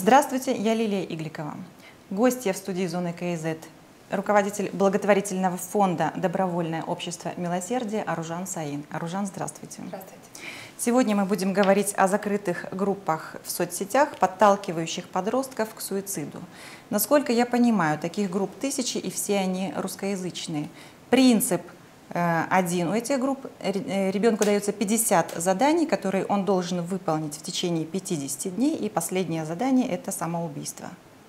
Здравствуйте, я Лилия Игликова. Гостья в студии «Зоны КИЗ», руководитель благотворительного фонда «Добровольное общество милосердия» Аружан Саин. Аружан, здравствуйте. Здравствуйте. Сегодня мы будем говорить о закрытых группах в соцсетях, подталкивающих подростков к суициду. Насколько я понимаю, таких групп тысячи, и все они русскоязычные. Принцип один у этих групп. Ребенку дается 50 заданий, которые он должен выполнить в течение 50 дней, и последнее задание – это самоубийство.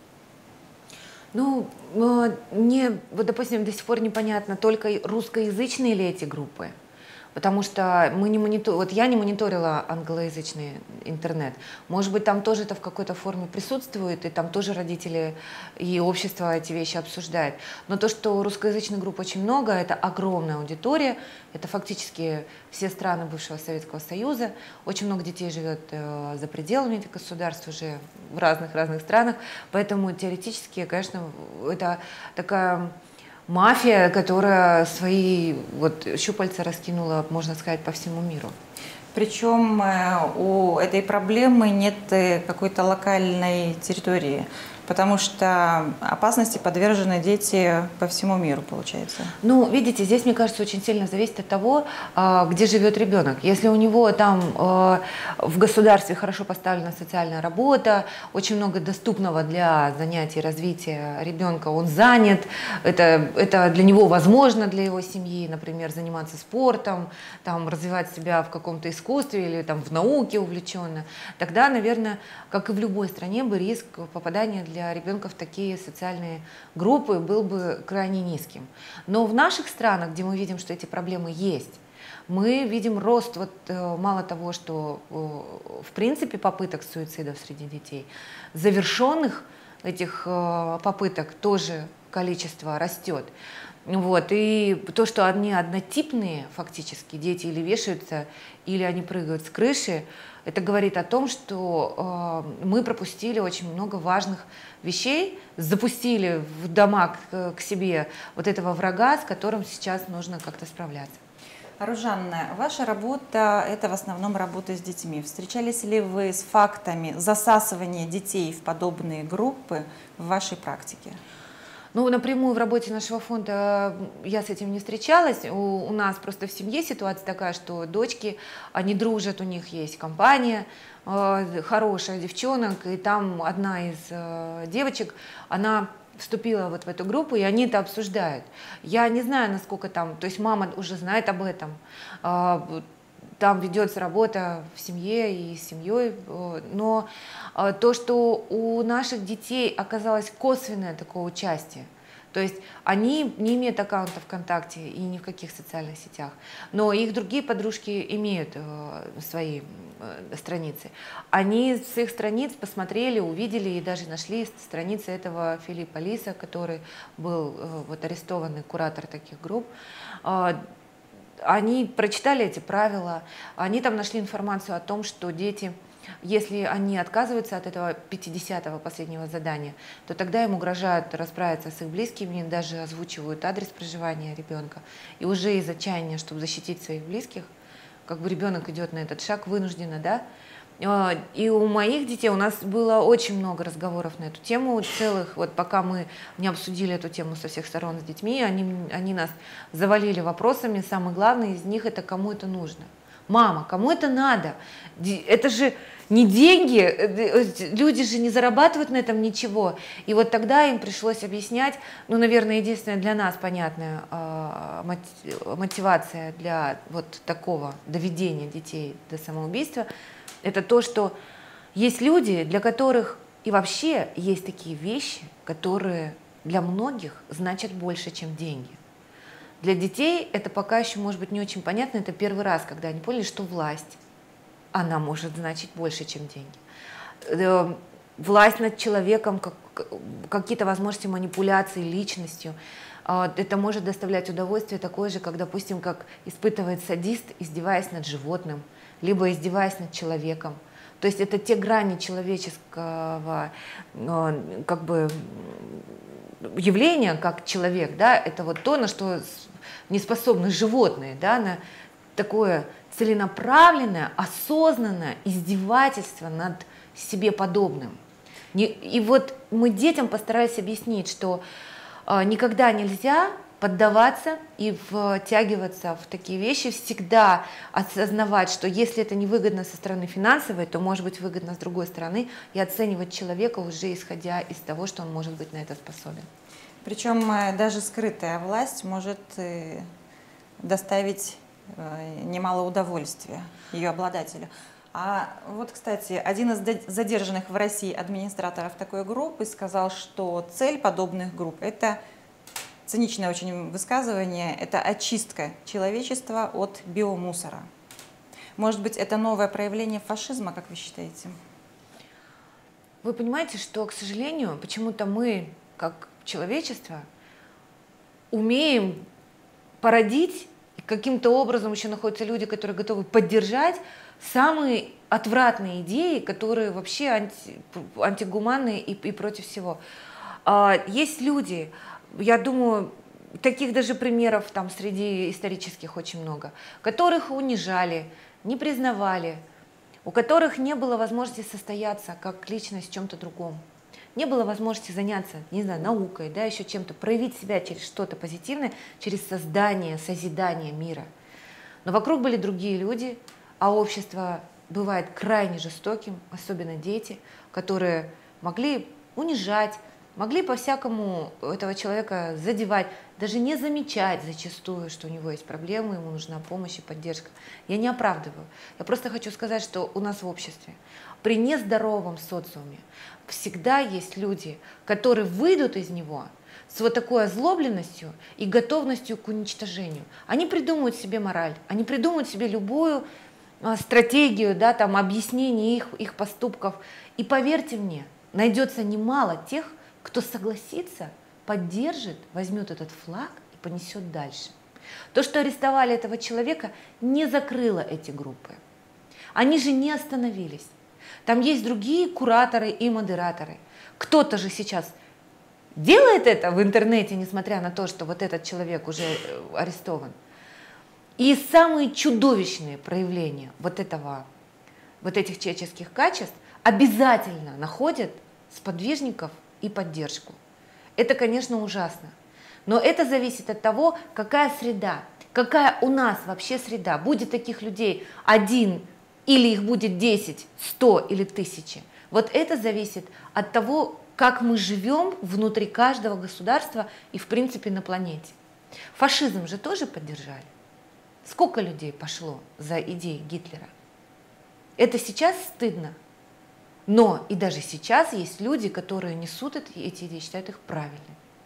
Ну, мне, вот, допустим, до сих пор непонятно, только русскоязычные ли эти группы. Потому что я не мониторила англоязычный интернет. Может быть, там тоже это в какой-то форме присутствует, и там тоже родители и общество эти вещи обсуждают. Но то, что русскоязычных групп очень много, это огромная аудитория, это фактически все страны бывшего Советского Союза. Очень много детей живет за пределами этих государств, уже в разных странах. Поэтому теоретически, конечно, это такая мафия, которая свои щупальца раскинула, можно сказать, по всему миру. Причем у этой проблемы нет какой-то локальной территории, потому что опасности подвержены дети по всему миру, получается. Ну, видите, здесь, мне кажется, очень сильно зависит от того, где живет ребенок. Если у него там в государстве хорошо поставлена социальная работа, очень много доступного для занятий, развития ребенка, он занят, это для него возможно, для его семьи, например, заниматься спортом, там, развивать себя в каком-то искусстве или там, в науке увлеченно, тогда, наверное, как и в любой стране, бы риск попадания для ребенка в такие социальные группы был бы крайне низким. Но в наших странах, где мы видим, что эти проблемы есть, мы видим рост, мало того, что в принципе попыток суицидов среди детей, завершенных этих попыток тоже количество растет. И то, что они однотипные фактически, дети или вешаются, или они прыгают с крыши, это говорит о том, что мы пропустили очень много важных вещей, запустили в дома к себе вот этого врага, с которым сейчас нужно как-то справляться. Аружан, ваша работа – это в основном работа с детьми. Встречались ли вы с фактами засасывания детей в подобные группы в вашей практике? Ну, напрямую в работе нашего фонда я с этим не встречалась. У нас просто в семье ситуация такая, что дочки, они дружат, у них есть компания хорошая девчонок, и там одна из девочек, она вступила в эту группу, и они это обсуждают. Я не знаю, насколько там, то есть мама уже знает об этом, там ведется работа в семье и с семьей, но то, что у наших детей оказалось косвенное такое участие, то есть они не имеют аккаунта ВКонтакте и ни в каких социальных сетях, но их другие подружки имеют свои страницы. Они с их страниц посмотрели, увидели и даже нашли страницы этого Филиппа Лиса, который был арестованный куратор таких групп. Они прочитали эти правила, они там нашли информацию о том, что дети, если они отказываются от этого 50-го последнего задания, то тогда им угрожают расправиться с их близкими, даже озвучивают адрес проживания ребенка. И уже из отчаяния, чтобы защитить своих близких, как бы ребенок идет на этот шаг вынужденно, да. И у моих детей, у нас было очень много разговоров на эту тему, целых, пока мы не обсудили эту тему со всех сторон с детьми, они нас завалили вопросами, самый главный из них — это кому это нужно. Мама, кому это надо? Это же не деньги, люди же не зарабатывают на этом ничего. И вот тогда им пришлось объяснять, ну, наверное, единственная для нас понятная мотивация для такого доведения детей до самоубийства — это то, что есть люди, для которых и вообще есть такие вещи, которые для многих значат больше, чем деньги. Для детей это пока еще, может быть, не очень понятно. Это первый раз, когда они поняли, что власть, она может значить больше, чем деньги. Власть над человеком, какие-то возможности манипуляции личностью. Это может доставлять удовольствие такое же, как, допустим, как испытывает садист, издеваясь над животным, либо издеваясь над человеком. То есть это те грани человеческого явления, как человек, да, это то, на что не способны животные, да, на такое целенаправленное, осознанное издевательство над себе подобным. И вот мы детям постарались объяснить, что никогда нельзя поддаваться и втягиваться в такие вещи, всегда осознавать, что если это невыгодно со стороны финансовой, то может быть выгодно с другой стороны, и оценивать человека уже исходя из того, что он может быть на это способен. Причем даже скрытая власть может доставить немало удовольствия ее обладателю. А вот, кстати, один из задержанных в России администраторов такой группы сказал, что цель подобных групп – это, циничное очень высказывание, это очистка человечества от биомусора. Может быть, это новое проявление фашизма, как вы считаете? Вы понимаете, что, к сожалению, почему-то мы, как человечество, умеем породить, и каким-то образом еще находятся люди, которые готовы поддержать самые отвратные идеи, которые вообще антигуманные и против всего. Есть люди, я думаю, таких даже примеров там среди исторических очень много, которых унижали, не признавали, у которых не было возможности состояться как личность в чем-то другом, не было возможности заняться, не знаю, наукой, да, еще чем-то, проявить себя через что-то позитивное, через создание, созидание мира. Но вокруг были другие люди, а общество бывает крайне жестоким, особенно дети, которые могли унижать, могли по-всякому этого человека задевать, даже не замечать зачастую, что у него есть проблемы, ему нужна помощь и поддержка. Я не оправдываю. Я просто хочу сказать, что у нас в обществе, при нездоровом социуме, всегда есть люди, которые выйдут из него с вот такой озлобленностью и готовностью к уничтожению. Они придумают себе мораль, они придумают себе любую стратегию, да, там, объяснение их поступков. И поверьте мне, найдется немало тех, кто согласится, поддержит, возьмет этот флаг и понесет дальше. То, что арестовали этого человека, не закрыло эти группы. Они же не остановились. Там есть другие кураторы и модераторы. Кто-то же сейчас делает это в интернете, несмотря на то, что вот этот человек уже арестован. И самые чудовищные проявления вот этих человеческих качеств обязательно находят сподвижников и поддержку. Это, конечно, ужасно. Но это зависит от того, какая среда, какая у нас вообще среда. Будет таких людей один, или их будет 10, 100 или 1000. Вот это зависит от того, как мы живем внутри каждого государства и, в принципе, на планете. Фашизм же тоже поддержали. Сколько людей пошло за идеи Гитлера? Это сейчас стыдно. Но и даже сейчас есть люди, которые несут эти идеи, считают их правильными.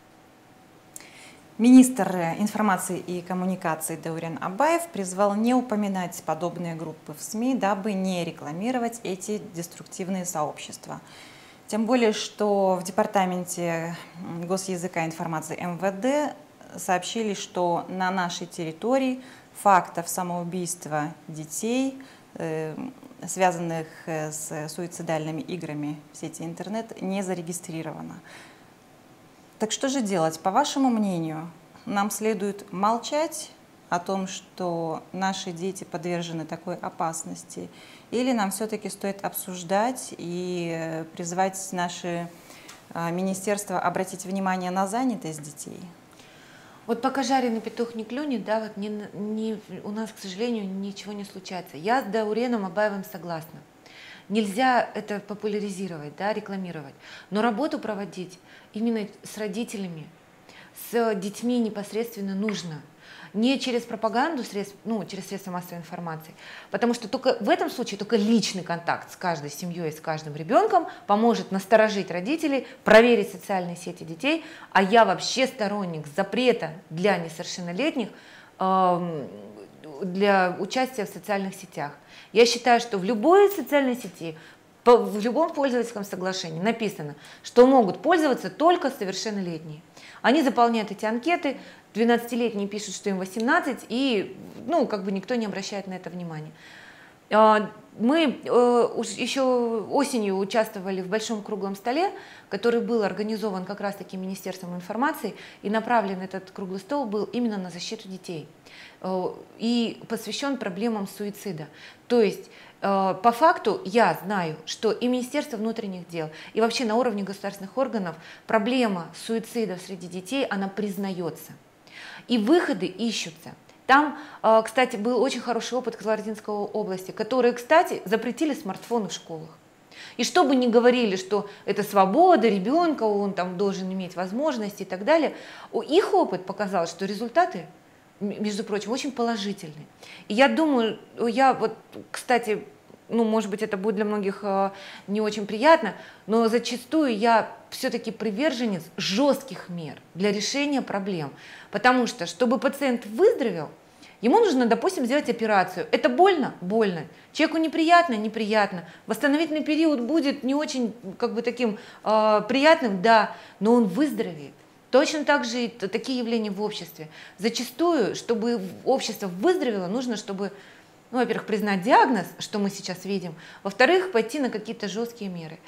Министр информации и коммуникаций Даурен Абаев призвал не упоминать подобные группы в СМИ, дабы не рекламировать эти деструктивные сообщества. Тем более, что в Департаменте госязыка и информации МВД сообщили, что на нашей территории фактов самоубийства детей, связанных с суицидальными играми в сети интернет, не зарегистрировано. Так что же делать? По вашему мнению, нам следует молчать о том, что наши дети подвержены такой опасности, или нам все-таки стоит обсуждать и призывать наше министерство обратить внимание на занятость детей? Вот пока жареный петух не клюнет, да, вот у нас, к сожалению, ничего не случается. Я с Дауреном Абаевым согласна. Нельзя это популяризировать, да, рекламировать, но работу проводить именно с родителями, с детьми непосредственно нужно. Не через пропаганду, через средства массовой информации, потому что только в этом случае только личный контакт с каждой семьей, с каждым ребенком поможет насторожить родителей, проверить социальные сети детей, а я вообще сторонник запрета для несовершеннолетних для участия в социальных сетях. Я считаю, что в любой социальной сети, в любом пользовательском соглашении написано, что могут пользоваться только совершеннолетние. Они заполняют эти анкеты, 12-летние пишут, что им 18, и никто не обращает на это внимания. Мы еще осенью участвовали в большом круглом столе, который был организован как раз-таки Министерством информации, и направлен этот круглый стол был именно на защиту детей и посвящен проблемам суицида. То есть по факту я знаю, что и Министерство внутренних дел, и вообще на уровне государственных органов проблема суицида среди детей, она признается. И выходы ищутся. Там, кстати, был очень хороший опыт Кызылординской области, которые, кстати, запретили смартфоны в школах. И что бы ни говорили, что это свобода ребенка, он там должен иметь возможности и так далее, их опыт показал, что результаты, между прочим, очень положительные. И я думаю, кстати, может быть, это будет для многих не очень приятно, но зачастую я все-таки приверженец жестких мер для решения проблем. Потому что, чтобы пациент выздоровел, ему нужно, допустим, сделать операцию. Это больно? Больно. Человеку неприятно? Неприятно. Восстановительный период будет не очень таким приятным? Да, но он выздоровеет. Точно так же и такие явления в обществе. Зачастую, чтобы общество выздоровело, нужно, чтобы, во-первых, признать диагноз, что мы сейчас видим, во-вторых, пойти на какие-то жесткие меры.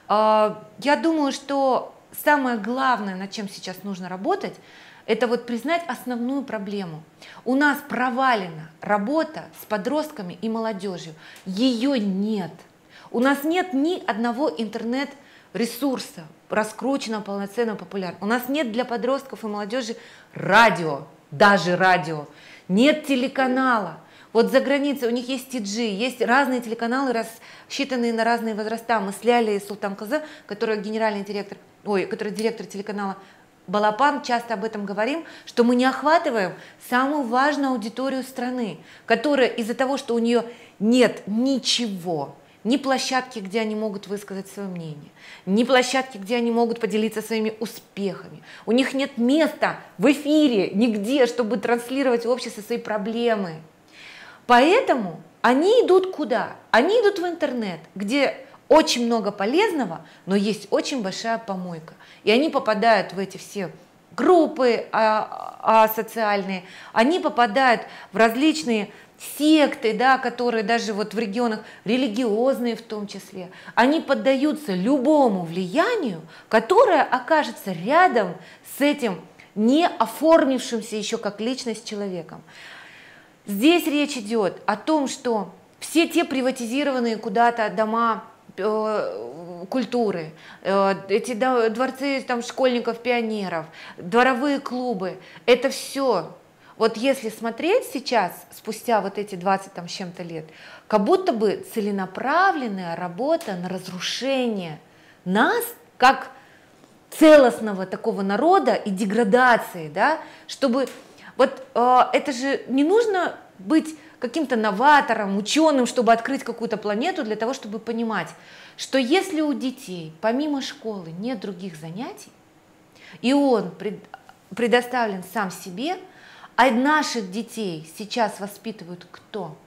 Я думаю, что самое главное, над чем сейчас нужно работать, это признать основную проблему. У нас провалена работа с подростками и молодежью. Ее нет. У нас нет ни одного интернет-ресурса, раскрученного, полноценного, популярного. У нас нет для подростков и молодежи радио, даже радио. Нет телеканала. За границей у них есть TG, есть разные телеканалы, рассчитанные на разные возраста. Мы с Лялей Султанкызы, которая который директор телеканала Балапан, часто об этом говорим, что мы не охватываем самую важную аудиторию страны, которая из-за того, что у нее нет ничего, ни площадки, где они могут высказать свое мнение, ни площадки, где они могут поделиться своими успехами. У них нет места в эфире, нигде, чтобы транслировать в обществе свои проблемы. Поэтому они идут куда? Они идут в интернет, где очень много полезного, но есть очень большая помойка. И они попадают в эти все группы социальные, они попадают в различные секты, да, которые даже в регионах, религиозные в том числе, они поддаются любому влиянию, которое окажется рядом с этим не оформившимся еще как личность человеком. Здесь речь идет о том, что все те приватизированные куда-то дома культуры, эти дворцы школьников, пионеров, дворовые клубы, это все. Если смотреть сейчас, спустя эти 20 с чем-то лет, как будто бы целенаправленная работа на разрушение нас, как целостного такого народа и деградации, да, чтобы это же не нужно быть каким-то новатором, ученым, чтобы открыть какую-то планету, для того, чтобы понимать, что если у детей помимо школы нет других занятий, и он предоставлен сам себе, а наших детей сейчас воспитывают кто?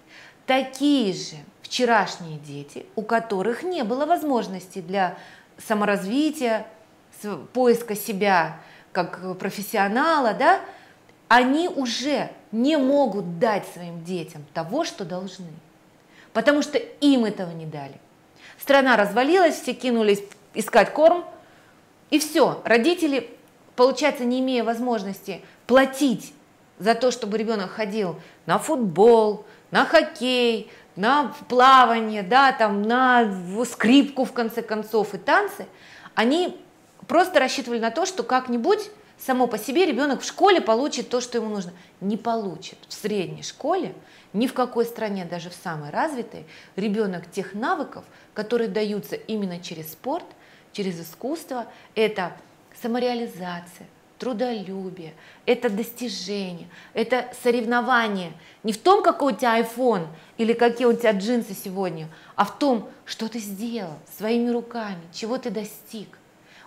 Такие же вчерашние дети, у которых не было возможности для саморазвития, поиска себя как профессионала, да, они уже не могут дать своим детям того, что должны, потому что им этого не дали. Страна развалилась, все кинулись искать корм, и все. Родители, получается, не имея возможности платить за то, чтобы ребенок ходил на футбол, на хоккей, на плавание, да, на скрипку, в конце концов, и танцы, они просто рассчитывали на то, что как-нибудь само по себе ребенок в школе получит то, что ему нужно. Не получит. В средней школе, ни в какой стране, даже в самой развитой, ребенок тех навыков, которые даются именно через спорт, через искусство, это самореализация, трудолюбие, это достижение, это соревнование. Не в том, какой у тебя iPhone или какие у тебя джинсы сегодня, а в том, что ты сделал своими руками, чего ты достиг.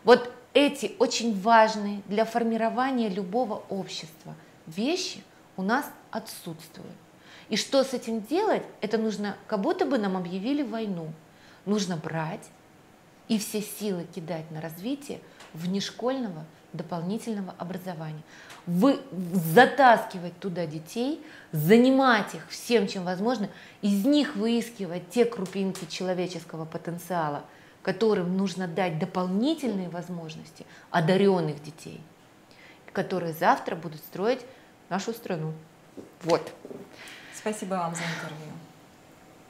Эти очень важные для формирования любого общества вещи у нас отсутствуют. И что с этим делать? Это нужно, как будто бы нам объявили войну. Нужно брать и все силы кидать на развитие внешкольного дополнительного образования. Затаскивать туда детей, занимать их всем, чем возможно, из них выискивать те крупинки человеческого потенциала, которым нужно дать дополнительные возможности одаренных детей, которые завтра будут строить нашу страну. Вот. Спасибо вам за интервью.